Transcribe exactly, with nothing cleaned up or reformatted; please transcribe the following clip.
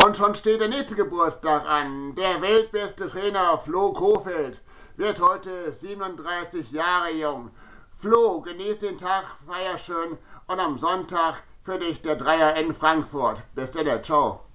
Und schon steht der nächste Geburtstag an. Der weltbeste Trainer Flo Kofeld wird heute siebenunddreißig Jahre jung. Flo, genieß den Tag, feier schön und am Sonntag für dich der Dreier in Frankfurt. Bis dann, ciao.